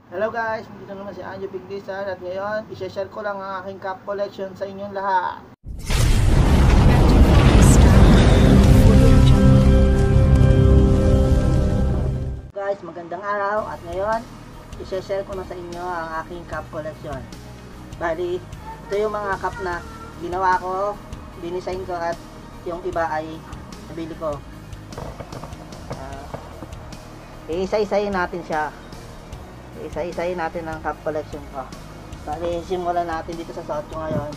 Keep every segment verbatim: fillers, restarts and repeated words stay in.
Hello guys, dito naman si Anjo Pigdisan at ngayon i-share ko lang ang aking cup collection sa inyong lahat. Guys, magandang araw at ngayon i-share ko na sa inyo ang aking cup collection. Bali, ito yung mga cup na ginawa ko, dinisign ko at yung iba ay nabili ko. Uh, Iisa-isayin natin siya. Isa-isayin natin ang cup collection ko. Bali, simulan natin dito sa suot ko ngayon.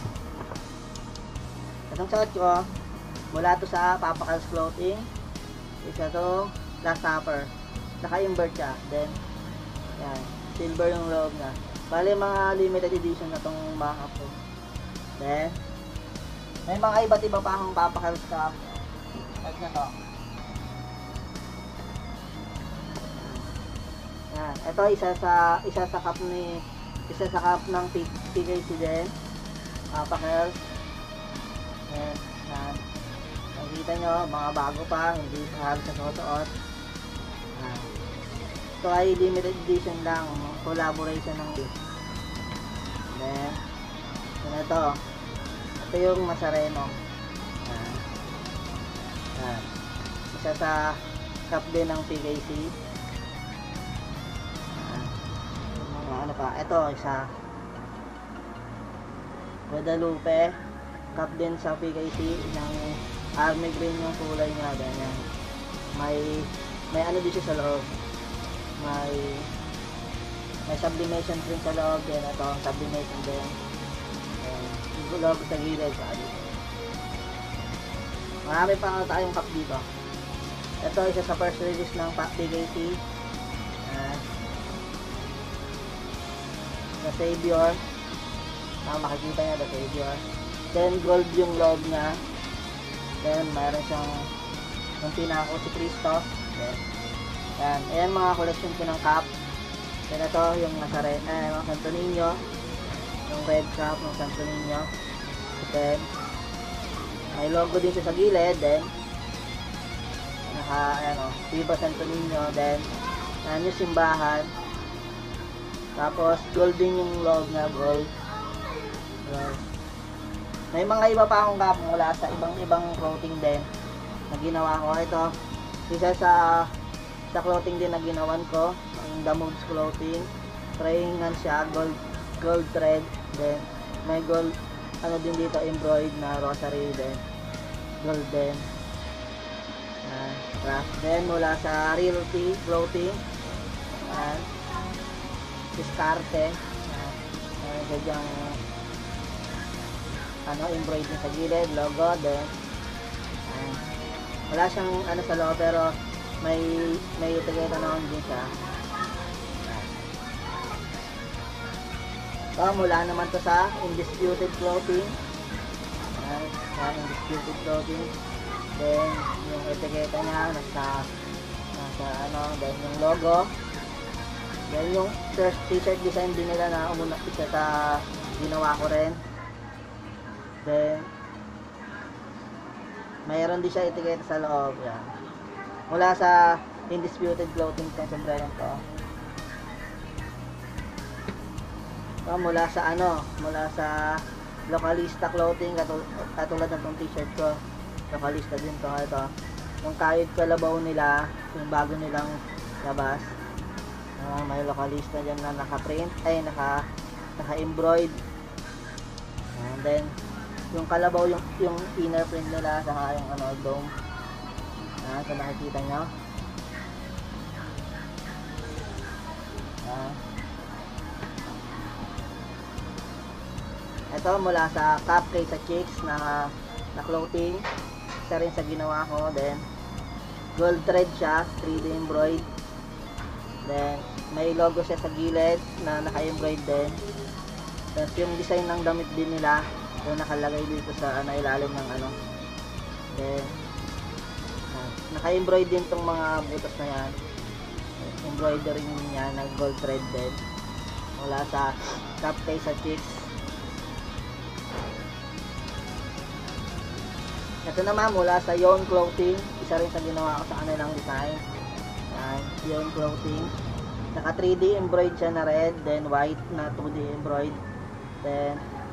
Itong suot ko, mula to sa Papa Carl's Clothing. Isa to Last Supper. Naka-invert siya. Then, yan. Silver yung loob na. Bali, mga limited edition na tong mga cup ko. Then, may mga iba't iba pa akong Papa Carl's cup. Like na to. Yan. Ito isa sa isa sa cup ni isa sa cup ng P K C din. Papa Carl's. Yan. Yan. Nakikita nyo, mga bago pa, hindi sa halos sa suot. Yan. Ito ay limited edition lang, collaboration ng this. Then, yan ito. Ito yung Masareno. Yan. Yan. Isa sa cup din ng P K C. Ano pa, ito isa Guadalupe, cup din sa P K C, ng army green yung kulay niya, ganyan. May may ano din siya sa loob, may may sublimation print sa loob din. Ito ang sublimation din, yung logo sa gilid sa dito. Marami pa nga tayong cup dito. Ito isa sa first release ng P K C, The Savior. Ah, makikita nyo, The Savior. Then gold yung loob niya. Then mayroon siyang yung pinako si Cristo. Then, yan. Ayan mga collection ko ng cup. Then ito yung Nazareno, eh, mga Santo Niño. Yung red cup ng Santo Niño. Then may logo din siya sa gilid. Then naka, ayan o, Viva Santo Niño. Then yan yung simbahan. Tapos gold din yung loob na gold. Gold. May mga iba pa akong cup mula sa ibang ibang clothing din na ginawa ko. Ito isa sa sa clothing din na ginawan ko, yung The Moves Clothing. Praying nan siya, gold gold thread. Then may gold ano din dito, embroidered na rosary din. Gold din. Yan. Then mula sa Realty Clothing. Yan. Diskarte. Uh, gadyang ano, embroidery sa gilid, logo. Then uh, wala siyang ano sa loob, pero may may etiqueta naman din siya. So mula naman to sa Undisputed Clothing. Uh, sa Undisputed Clothing. Then yung etiqueta niya nasa nasa ano, then yung logo. Yan yung first t-shirt design din nila na umuna isa sa ginawa ko rin. Then mayroon din siya etiqueta sa loob. Yan. Mula sa Undisputed Clothing itong sombrero to. So, mula sa ano, mula sa Localista Clothing, katul katulad ng tong t-shirt ko. Localista din to. Ito. Yung kahit kalabaw nila, yung bago nilang labas. Uh, may Localista dyan na naka-print, ay naka naka-embroid. And then yung kalabaw, yung yung inner print nila, saka yung ano, dome. Ah, so nakikita nyo. Ah. Ito mula sa Cupcake sa Chicks na na clothing, isa rin sa ginawa ko. Then gold thread siya, three D embroid. Then may logo siya sa gilid na naka-embroid din. Tapos yung design ng damit din nila, yung nakalagay dito sa ano, ilalim ng ano. Then uh, naka-embroid din tong mga butas na yan. Embroidery niya na gold thread din. Mula sa Cupcake sa Chicks. Ito naman mula sa Yon Clothing, isa rin sa ginawa ko sa kanilang design. Yan, Yon Clothing. Naka three D embroid siya na red, then white na two D embroid. Then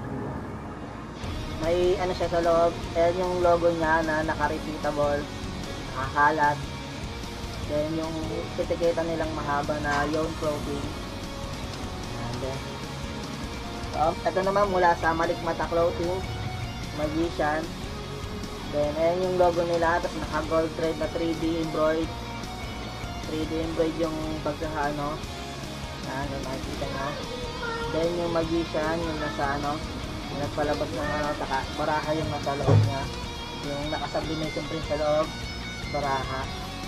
may ano siya sa loob, ayan yung logo niya na naka-repeatable, nakakalat. Then yung etiketa nilang mahaba na Yon Clothing. And then so, ito naman mula sa Malikmata Clothing, Magician. Then ayan yung logo nila, tapos naka gold thread na three D embroid. three D embroid yung pagkakaano. Yan, yung makikita nyo. Then yung Magician, yung nasa ano, yung nagpalabas ng ano, taka, baraha yung nasa loob niya. Yung naka-sublimation print sa loob, baraha.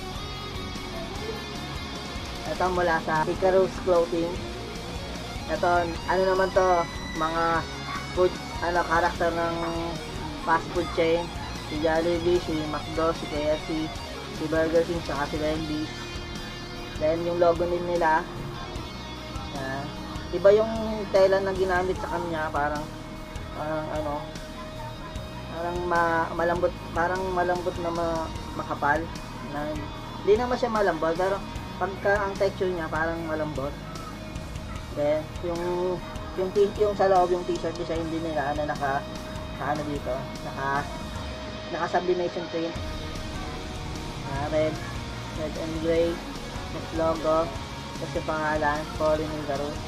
Ito mula sa Icarus Clothing. Ito, ano naman to, mga food, ano, karakter ng fast food chain. Si Jollibee, si McDo, si K F C, si Burger King, saka si Wendy's. Then yung logo din nila, uh, iba yung tela na ginamit sa kanya, parang parang ano, parang ma, malambot, parang malambot na ma, makapal. Na, hindi naman siya malambot, pero pagka ang texture niya parang malambot. Then yung yung, yung sa loob, yung t-shirt design din nila na naka, naka ano dito, naka naka sublimation print, uh, red red and gray, yung logo, tapos yung pangalan, Fallen Icarus.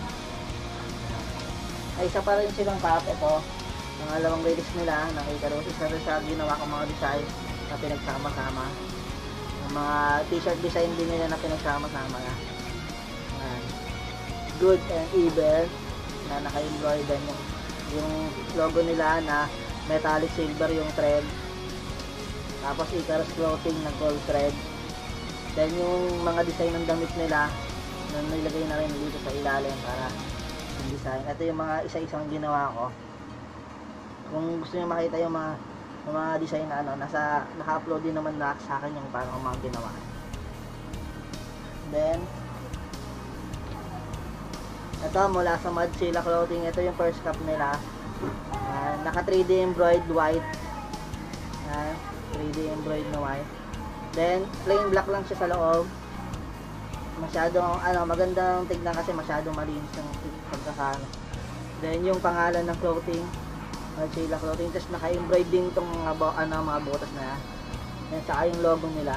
Ay, isa pa rin silang pop. Ito, yung alawang release nila ng Icarus, isa rin sa ginawa kong mga design na pinagsama-sama. Yung mga t-shirt design din nila na pinagsama-sama na. Ayan. Good and Evil na naka-embroider yung, yung logo nila na metallic silver yung thread. Tapos Icarus Clothing na gold thread. Then yung mga design ng damit nila na nilagay na rin dito sa ilalim para yung design. Ito yung mga isa-isang ginawa ko. Kung gusto niyo makita yung mga, yung mga design na ano, nasa, naka-upload din naman na sa akin yung parang mga ginawa. Then ito mula sa Madzilla Clothing, ito yung first cup nila. Uh, naka three D embroidered white. Uh, three D embroidered na white. Then plain black lang siya sa loob. Masyadong ano, magandang tignan kasi masyadong malinis yung pagkakano. Then yung pangalan ng clothing, Madzilla Clothing, tapos naka-embroidered din itong mga, ano, mga butas na yan. Yan, saka yung logo nila.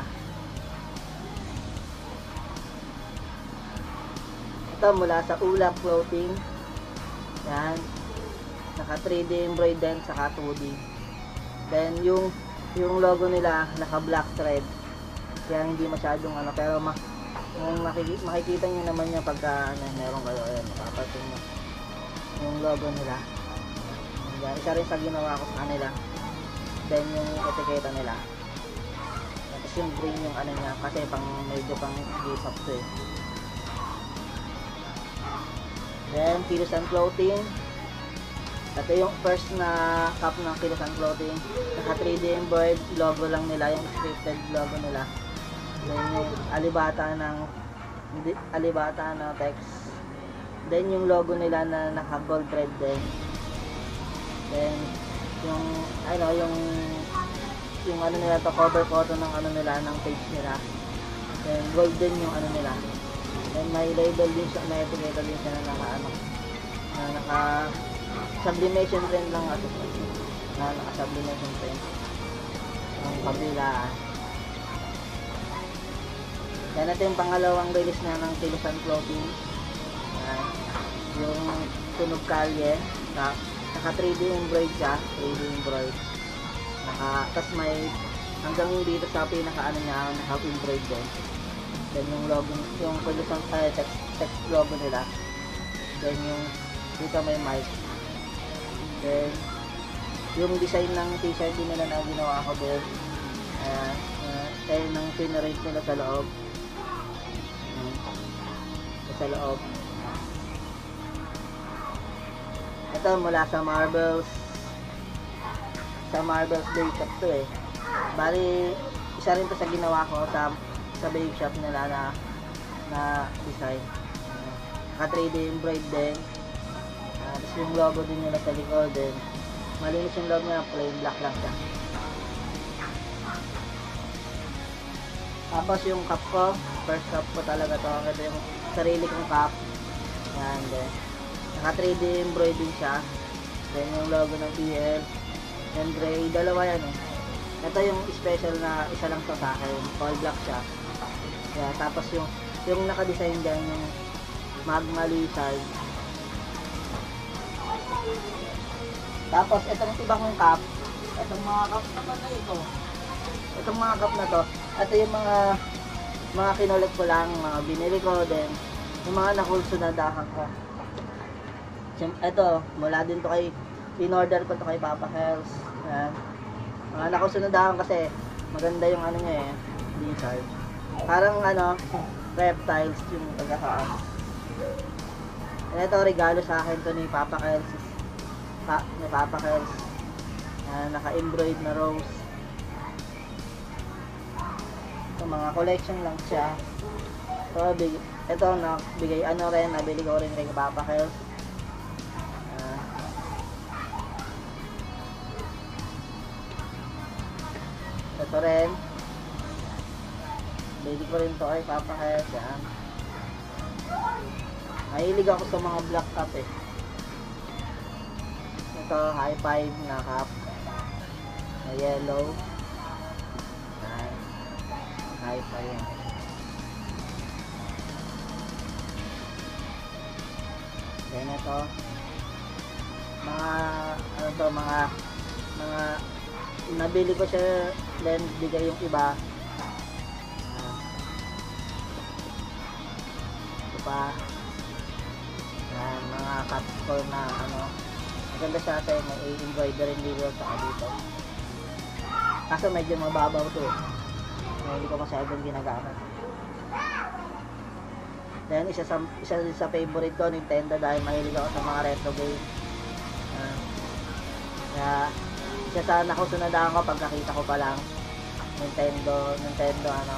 Ito mula sa Ulap Clothing. Yan, naka three D embroidered din, saka two D. Then yung yung logo nila naka black thread, kaya hindi masyadong ano, pero ma kung makikita, makikita nyo naman yung pagka ano, meron kayo, ayan, makapasin nyo yung logo nila. Yan, isa rin sa ginawa ko sa kanila. Then yung etiketa nila, tapos yung green yung ano niya, kasi pang medyo pang give-up to eh. Then Kilusan Clothing, ito yung first na cup ng Kilusan Clothing, naka three D embroidered logo lang nila, yung scripted logo nila. Then yung alibata ng alibata na text. Then yung logo nila na naka gold thread din. Then yung ano, yung yung ano nila to, cover photo ng ano nila, ng page nila. Then golden yung ano nila. Then may label din siya, may etiquette din siya na naka ano, na naka sublimation print lang at na naka sublimation print ang kabila. Yan, ito yung pangalawang release na ng Kilusan Clothing. Yan, yung Tunog Kalye na naka three D embroidered siya, three D embroidered, naka, tas may hanggang dito sa pinaka ano niya, naka embroidered din. Then yung logo, yung Kilusan uh, text, text logo nila. Then yung dito may mic. Then yung design ng t-shirt din nila na ginawa ko din, uh, uh, tayo ng pinarate nila sa loob. Sa loob. Ito mula sa Marbles, sa Marbles Bake Shop to eh. Bali isa rin to sa ginawa ko sa sa bake shop nila na na design. Naka three D embroidered din. Uh, tapos yung logo din nila sa likod din. Malinis yung logo niya, plain black lang siya. Tapos yung cup ko, first cup ko talaga to. Ito yung sarili kong cup. Yan, then naka three D embroidery siya. Then yung logo ng P L. Then gray, dalawa yan eh. Ito yung special na isa lang to sa akin, all black siya. Yeah, tapos yung yung naka-design dyan, yung Magma Lizard. Tapos itong iba kong cup, itong mga cup naman na ito. Itong mga cup na to, ito yung mga mga kinulit ko lang, mga binili ko, then yung mga nakulsunadahan ko. Ito, mula din to kay, in-order ko to kay Papa Hells. Yan. Mga nakulsunadahan kasi maganda yung ano niya eh, lizard. Parang ano, reptiles yung pagkakaas. Ito, regalo sa akin to ni Papa Hells. Pa, ni Papa Hells. Yan, naka-embroid na rose. Ito, mga collection lang siya. Ito, big, ito nagbigay ano rin, nabili ko rin kay Papa Hells. Uh, ito rin. Bili ko rin to kay Papa Hells. Yan. Mahilig ako sa mga black cup eh. Ito, high five na cup. Na yellow. Yan. High five. Then ito, mga ano to, mga mga nabili ko siya, then bigay yung iba. Uh, ito pa, yan, mga cut score na ano, maganda siya ate, may embroidery dito sa dito. Kaso medyo mababaw to eh, hindi ko masyadong ginagamit. Then isa sa isa sa favorite ko, Nintendo, dahil mahilig ako sa mga retro game. Uh, kaya isa sa nakusunadahan ko pagkakita ko pa lang, Nintendo, Nintendo ano,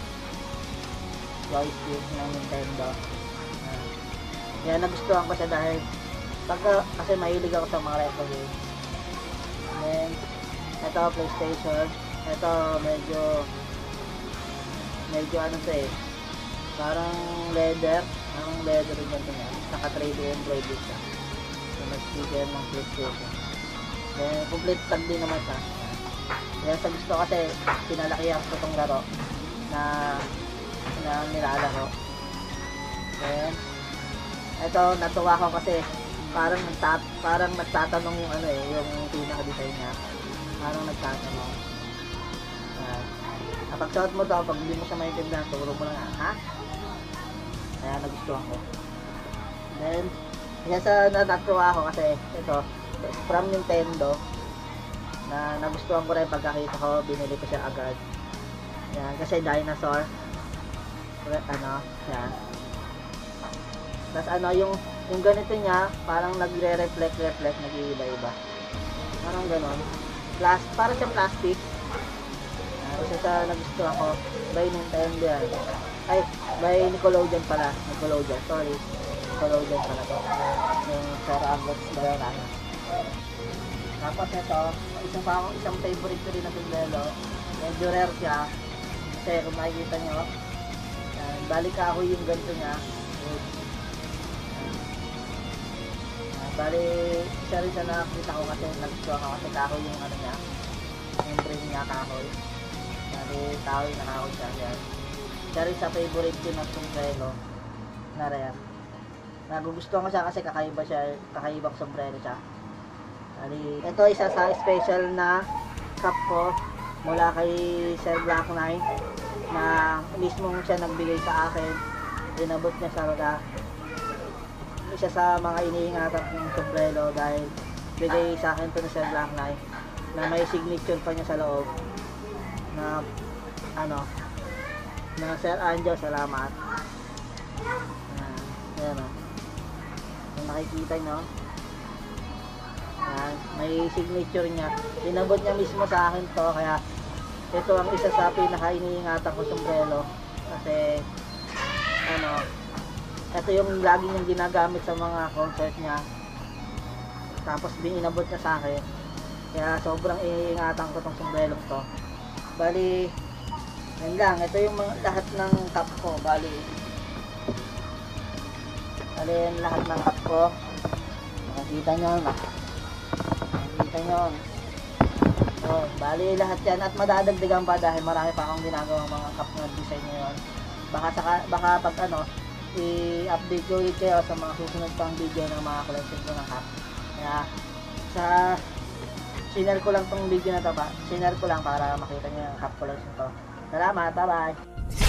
joystick ng Nintendo. Uh, kaya nagustuhan ko siya dahil pagka, kasi mahilig ako sa mga retro game. Then ito, PlayStation. Ito medyo medyo ano to eh, parang leather, parang leather rin ganito nga, naka three D embroidery siya. So, nag-sticker ng PlayStation. Then, complete tag din naman siya. Kaya sa gusto kasi, pinalakihan ko itong laro na, na nilalaro. Then, ito, natuwa ko kasi parang, nagtat parang nagtatanong yung ano eh, yung pinaka-design niya. Parang nagtatanong. Yan. Kapag suot mo to, pag hindi mo siya maintindihan, turo mo lang nga, ha? Kaya nagustuhan ko. Then, kaya sa natuwa ako kasi ito, from Nintendo, na nagustuhan ko rin pagkakita ko, binili ko siya agad. Yan, kasi dinosaur. Ano, yan. Tapos ano, yung, yung ganito niya, parang nagre-reflect-reflect, nag-iiba-iba. Parang ganon. Plas parang siyang plastic. Isa sa nagustuhan ko, by Nintendo yan. Ay, by Nickelodeon pala. Nickelodeon, sorry. Nickelodeon pala to. Yung Sir Agots Bayaran. Tapos ito, isang pa akong isang favorite ko rin na sombrero. Medyo rare siya. Kasi kung makikita nyo, yan, balik ako yung ganito niya. Yan, bali, isa rin sa nakakita ko kasi nagustuhan ko kasi kahoy yung ano niya. Yung brain niya kahoy. Bali, kahoy na kahoy siya. Yan. Siya rin sa favorite ko na sombrero na rare. Nagugustuhan ko siya kasi kakaiba siya, kakaibang sombrero siya. Bali, ito isa sa special na cup ko mula kay Sir Black Knight na mismong siya nagbigay sa akin. Inabot niya sa raga. Isa sa mga iniingatan ng sombrero dahil bigay sa akin ito ni Sir Black Knight na may signature pa niya sa loob na ano, na Sir Anjo, salamat. Ayan o, kung nakikita nyo, ayan, may signature niya. Inabot niya mismo sa akin to, kaya ito ang isa sa pinaka iniingatan ko sombrero kasi ano, ito yung lagi niyang ginagamit sa mga concert niya, tapos binabot niya sa akin, kaya sobrang iniingatan ko tong sombrero to. Bali, yan lang, ito yung mga, lahat ng cup ko. Bali, Alin lahat ng cup ko. Makikita nyo, makikita nyo. So, bali lahat yan at madadagdagan pa dahil marami pa akong ginagawang mga cup na design ngayon. Baka, saka, baka pag ano, i-update ko ulit kayo sa mga susunod pang video ng mga collection ko ng cup. Kaya, sa sinare ko lang tong video na to pa, sinare ko lang para makita nyo yung cup collection ko. Salamat, bye bye!